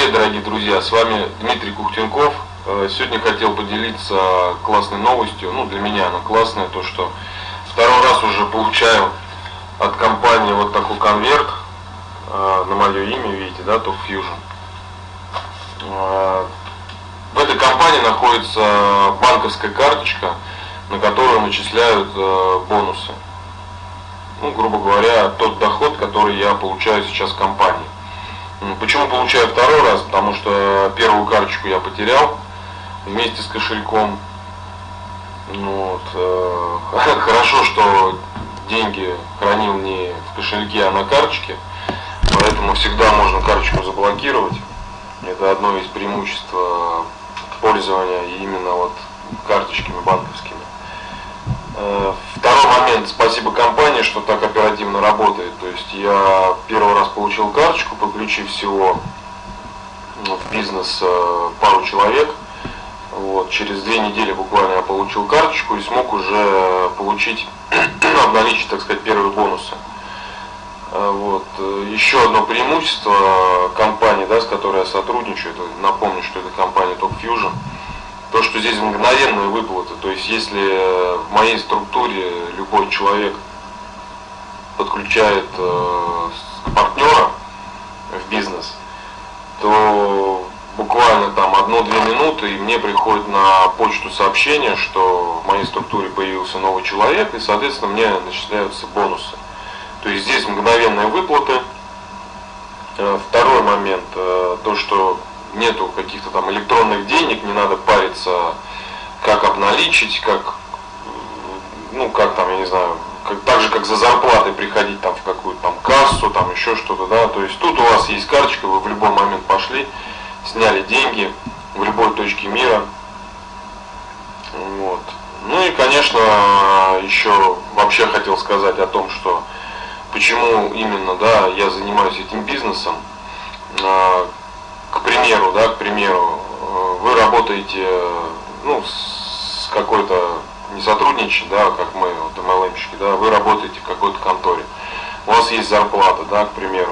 Привет, дорогие друзья, с вами Дмитрий Кухтенков. Сегодня хотел поделиться классной новостью, для меня она классная, то что второй раз уже получаю от компании вот такой конверт на мое имя, видите, да, Top Fusion. В этой компании находится банковская карточка, на которую начисляют бонусы. Грубо говоря, тот доход, который я получаю сейчас в компании. Почему получаю второй раз? Потому что первую карточку я потерял вместе с кошельком. Хорошо, что деньги хранил не в кошельке, а на карточке. Поэтому всегда можно карточку заблокировать. Это одно из преимуществ пользования именно карточками банковскими. Второй момент, спасибо компании, что так оперативно работает. То есть я первый раз получил карточку, подключив всего в бизнес пару человек. Через 2 недели буквально я получил карточку и смог уже получить, обналичить, так сказать, первые бонусы. Еще одно преимущество компании, с которой я сотрудничаю, напомню, что это компания Top Fusion. То, что здесь мгновенные выплаты, то есть если в моей структуре любой человек подключает партнера в бизнес, то буквально там 1-2 минуты и мне приходит на почту сообщение, что в моей структуре появился новый человек, и соответственно мне начисляются бонусы. То есть здесь мгновенные выплаты. Второй момент, то что нету каких-то там электронных денег, не надо париться, как обналичить, как там, я не знаю, так же, как за зарплатой приходить там в какую-то там кассу, там еще что-то, да, то есть тут у вас есть карточка, вы в любой момент пошли, сняли деньги в любой точке мира. И, конечно, еще вообще хотел сказать о том, что почему именно, я занимаюсь этим бизнесом. К примеру, вы работаете, с какой-то, не сотрудничаете, как мы, MLM-щики, вы работаете в какой-то конторе, у вас есть зарплата, к примеру,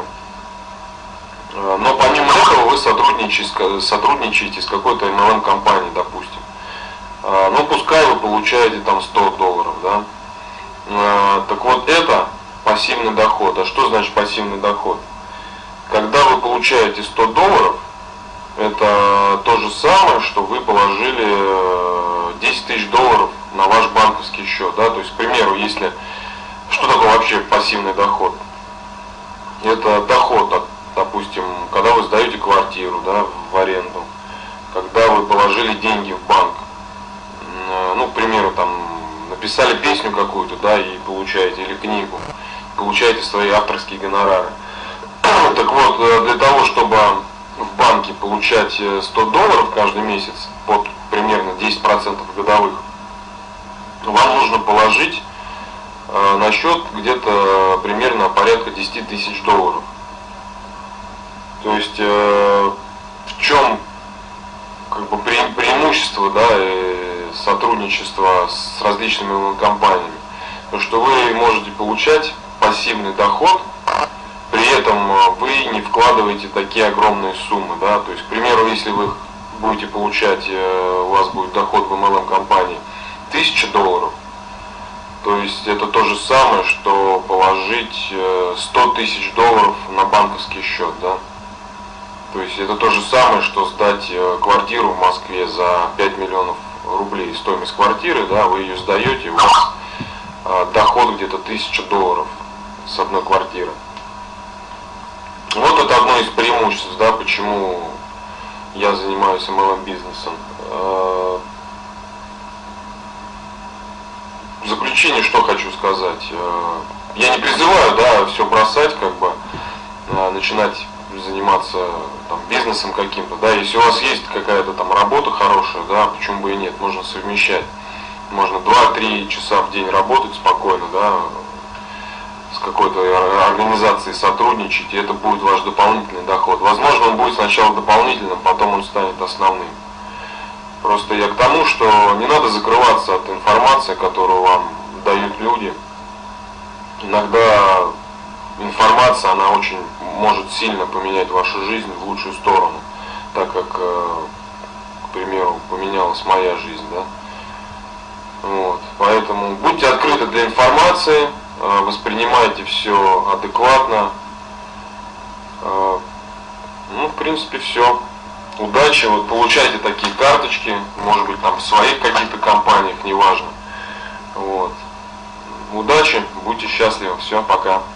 но помимо этого вы сотрудничаете с какой-то MLM-компанией, допустим, пускай вы получаете там $100, так вот это пассивный доход. А что значит пассивный доход? Когда вы получаете $100, это то же самое, что вы положили $10 000 на ваш банковский счет. То есть, к примеру, что такое вообще пассивный доход? Это доход, допустим, когда вы сдаете квартиру, в аренду, когда вы положили деньги в банк, к примеру, там, написали песню какую-то, и получаете, или книгу, получаете свои авторские гонорары. Так вот, для того, чтобы в банке получать $100 каждый месяц под примерно 10% годовых, вам нужно положить на счет где-то примерно порядка $10 000. То есть в чем преимущество сотрудничества с различными компаниями? То, что вы можете получать пассивный доход, при этом вы не вкладываете такие огромные суммы, то есть, к примеру, если вы будете получать, у вас будет доход в MLM компании $1000, то есть это то же самое, что положить $100 000 на банковский счет, то есть это то же самое, что сдать квартиру в Москве за 5 миллионов рублей, стоимость квартиры, вы ее сдаете, у вас доход где-то $1000 с одной квартиры. Вот это одно из преимуществ, почему я занимаюсь MLM-бизнесом. В заключение что хочу сказать. Я не призываю, все бросать, начинать заниматься бизнесом каким-то, если у вас есть какая-то там работа хорошая, почему бы и нет, можно совмещать. Можно 2-3 часа в день работать спокойно, с какой-то организацией сотрудничать, и это будет ваш дополнительный доход. Возможно, он будет сначала дополнительным, потом он станет основным. Просто я к тому, что не надо закрываться от информации, которую вам дают люди. Иногда информация, она очень может сильно поменять вашу жизнь в лучшую сторону. так как, к примеру, поменялась моя жизнь, да. Вот. Поэтому будьте открыты для информации, воспринимайте все адекватно. Ну, в принципе, все. Удачи, вот получайте такие карточки, может быть, там в своих каких-то компаниях, неважно. Вот. Удачи, будьте счастливы. Все, пока.